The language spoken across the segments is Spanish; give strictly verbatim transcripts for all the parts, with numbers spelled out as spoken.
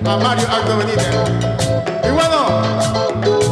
a Mario Aldo Benítez. Y bueno,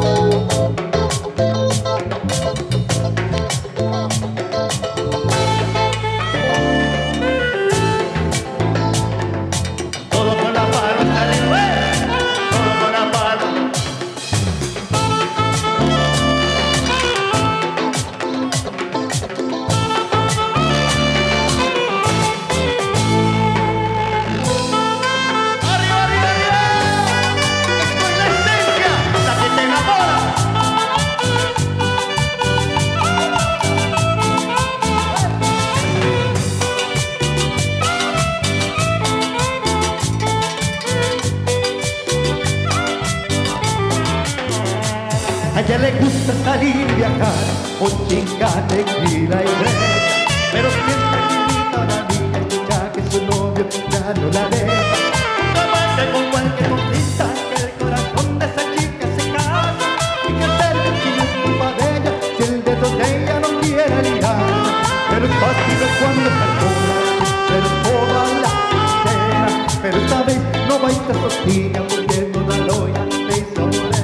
a ella le gusta salir y viajar, o chinga, tequila y red, pero siempre que invita a una amiga y ya que su novio ya no la deja. No basta con cualquier conquista, que el corazón de esa chica se casa, y que hacer si no es culpa de ella, si el dedo de ella no quiere ligar. Pero es fácil ver cuando está sola, pero toda la sincera, pero esta vez no va a estar sostiga porque toda loya le hizo doler.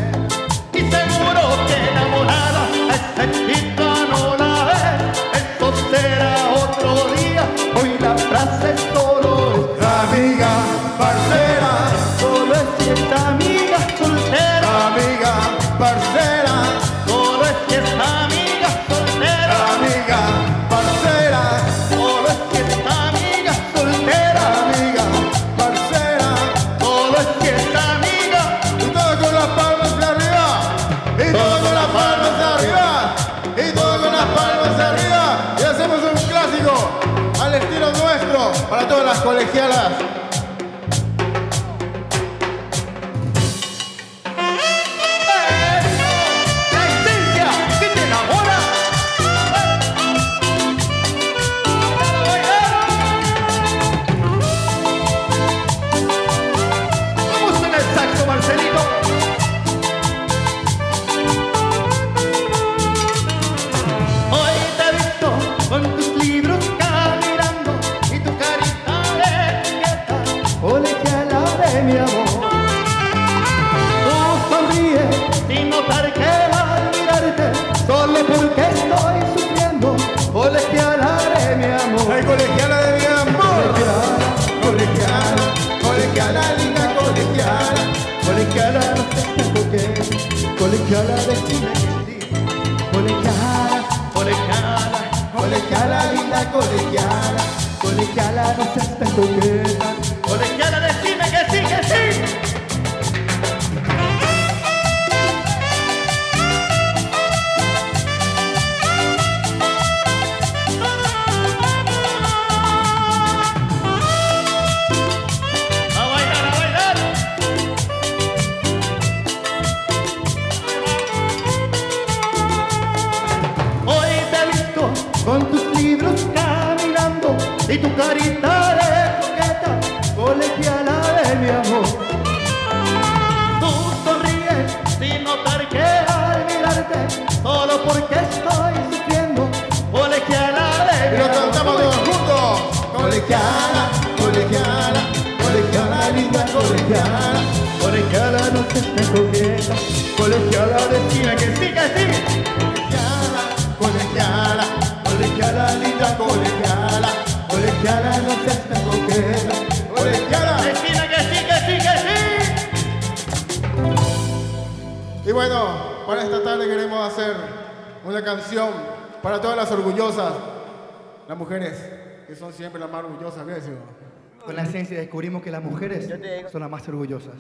Chica no la ve, esto será otro día. Hoy la frase solo es amiga, parcera, solo es si es amiga soltera. amiga, parcera, solo es si es amiga soltera. amiga, parcera, solo es si es amiga soltera. amiga, parcera, solo es si es amiga. y todo con las palmas de arriba, y todo con las palmas de arriba, y todo con las palmas de arriba, y hacemos un clásico al estilo nuestro para todas las colegialas. La esencia que te enamora. Vamos en el saxo, Marcelito. Hoy te he visto con tus libros caminando y tu carita de etiqueta, colegiala de mi amor. Tú sonríes sin notar que al mirarte, solo porque estoy sufriendo, colegiala de mi amor. ¡Ay, colegiala de mi amor! Colegiala, colegiala, linda colegiala, Colegiala, no seas tan coqueta, colegiala, decime que sí. Colegiala, colegiala, colegiala, linda colegiala. colegiala, no seas tan coqueta. Colegiala, decime que sí, que sí. A bailar, a bailar. Hoy te he visto con tus libros caminando y tu carita de coqueta, colegiala de mi amor. Tú sonríes sin notar que al mirarte, solo porque estoy sufriendo, colegiala de Y mi lo amor. cantamos todos juntos. Colegiala, colegiala, colegiala, linda colegiala. Colegiala, no seas tan coqueta, colegiala, decime que sí, que sí. Colegiala, colegiala, linda colegiala. Colegiala, no seas tan coqueta, Colegiala. decime que sí, que sí, que sí. Y bueno, para esta tarde queremos hacer una canción para todas las orgullosas, las mujeres que son siempre las más orgullosas, ¿ves? Con la esencia descubrimos que las mujeres son las más orgullosas.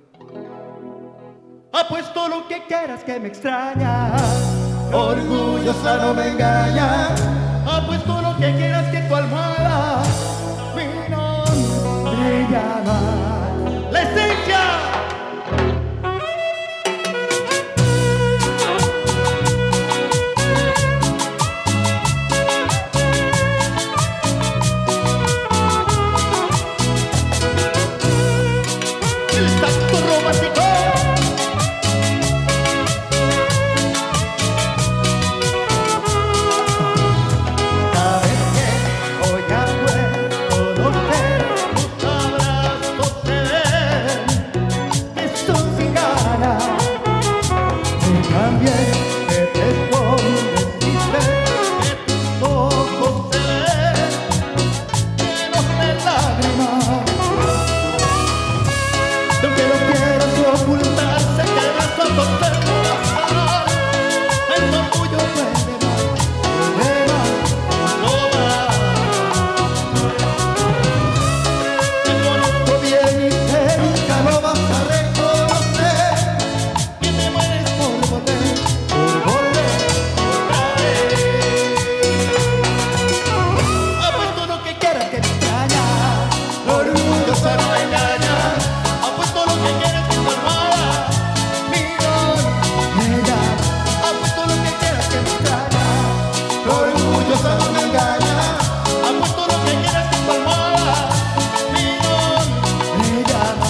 Apuesto lo que quieras que me extraña, Orgullosa no me engaña. apuesto lo que quieras que tu almohada mi nombre llama. La esencia. El tacto romántico. orgullosa no me engaña. Apuesto lo que quieras que tu almohada mi nombre llama.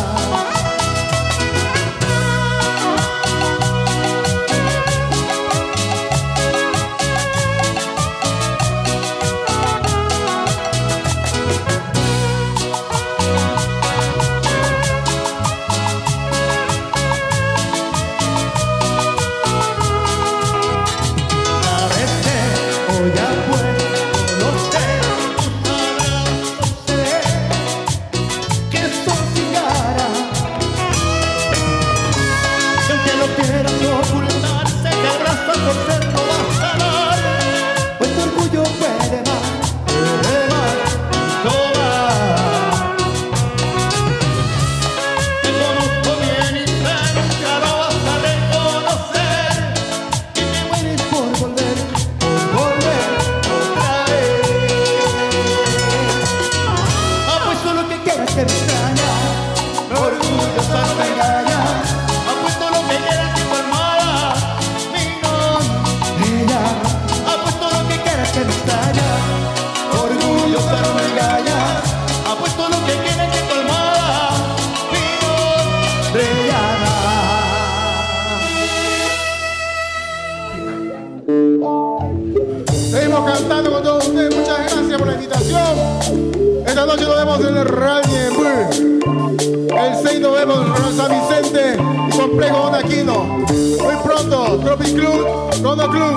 Seguimos cantando con todos ustedes. Muchas gracias por la invitación. Esta noche nos vemos en el Rally en Bull. El seis nos vemos en San Vicente y Complejo Don Aquino. Muy pronto, Tropic Club, Rondo Club.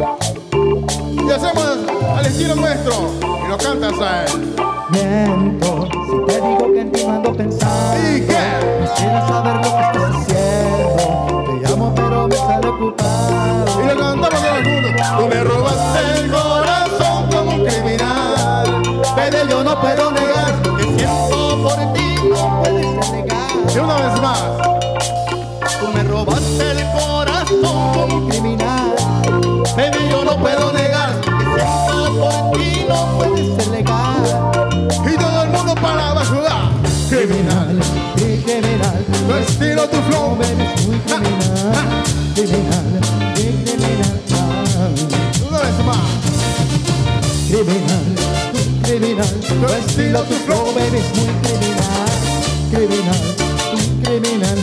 Y hacemos al estilo nuestro. Y lo cantas a él. Miento, si te digo que en ti no ando pensando. ¿Y qué? Quisiera saber lo que estás haciendo. Te llamo pero me sale ocupado. Y lo cantamos en el mundo. Tú me robaste el corazón como un criminal, pero yo no puedo negar que siento por ti, no puedes negar. Y una vez más. Tú me robaste el corazón como un criminal, Baby, yo no puedo negar que siento por ti, no puedes negar. y todo el mundo para abajo. Criminal, criminal, tu estilo, tu flow, baby, es muy criminal, criminal, criminal. una vez más. Criminal, criminal, tu estilo, tu flow, baby, es muy criminal, criminal, criminal.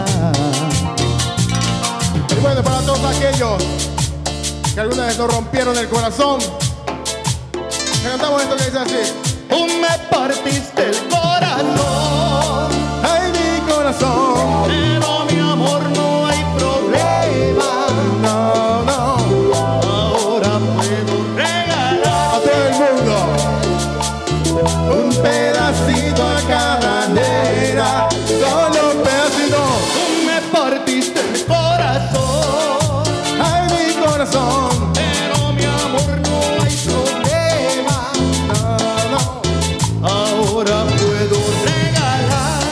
Y bueno, para todos aquellos que alguna vez nos rompieron el corazón, te cantamos esto que dice así. Tú me partiste el corazón, Ay, mi corazón, pero mi amor no hay problema. no, no, Ahora puedo regalar a todo el mundo un pedacito a cada nena, solo un pedacito. Tú me partiste el corazón, Ay, mi corazón, pero mi amor no hay problema. no, no, Ahora puedo regalar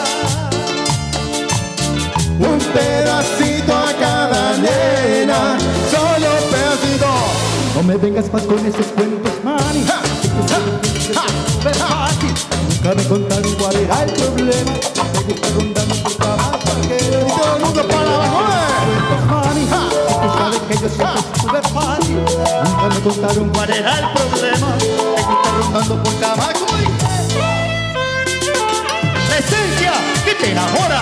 un pedacito a cada nena, solo un pedacito. no me vengas más con esos cuentos, mani. Ja, ja, ja, ja. Nunca me contaron cuál era el problema. Me gusta rondando por cama Y todo el mundo para abajo, ¿eh? cuentos, mani. Si tú sabes que yo siempre estuve fácil. Nunca me contaron cuál era el problema. Me gusta rondando por cama. ¿Cómo dice? La esencia que te enamora.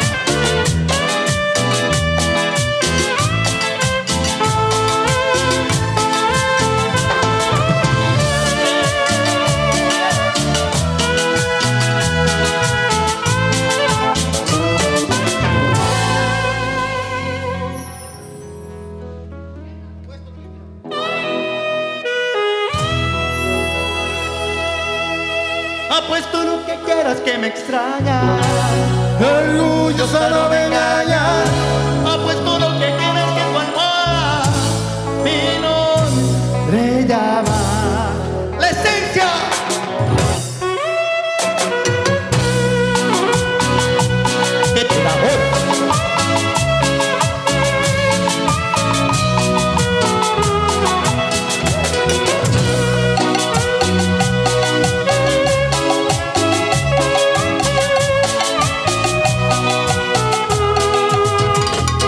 Apuesto lo que quieras que me extraña. Orgullosa no me engaña. Apuesto lo que quieras que tu almohada mi nombre llama. La esencia. Que te enamora.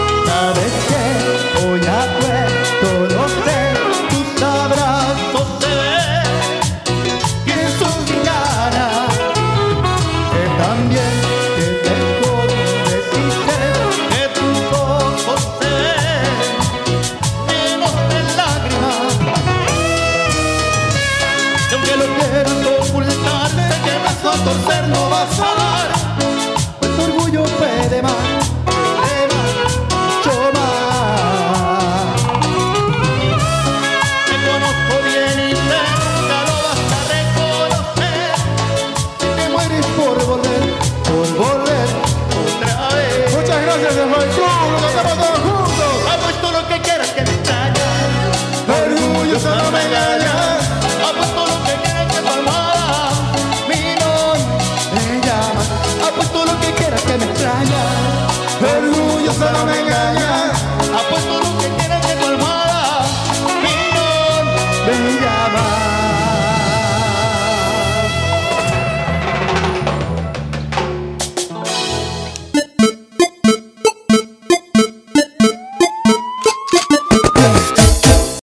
¿Sabes qué? Hoy apuesto, lo sé, tus abrazos se torcer no vas a dar, pues tu orgullo puede más, puede más, mucho más. Te conozco bien y sé, nunca lo vas a reconocer. Si te mueres por volver, por volver otra vez. Muchas gracias, el Fan Club. Lo cantamos todos juntos. Apuesto lo que quieras que me extrañas. Orgulloso no me engañas. Apuesto lo que quieras que tu almohada mi nombre Me llamas, apuesto lo que quieras que me extrañas. Orgulloso no me engañas. apuesto lo que quieras